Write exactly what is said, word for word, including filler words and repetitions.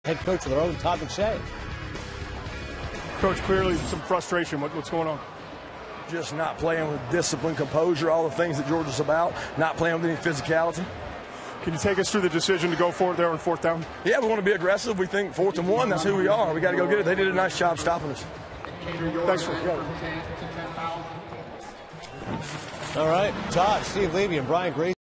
head coach of their own, Todd McShay. Coach, clearly some frustration. What, what's going on? Just not playing with discipline, composure, all the things that Georgia's about, not playing with any physicality. Can you take us through the decision to go for it there on fourth down? Yeah, we want to be aggressive. We think fourth and one, that's who we are. We got to go get it. They did a nice job stopping us. Thanks for All right, Todd, Steve Levy, and Brian Grace.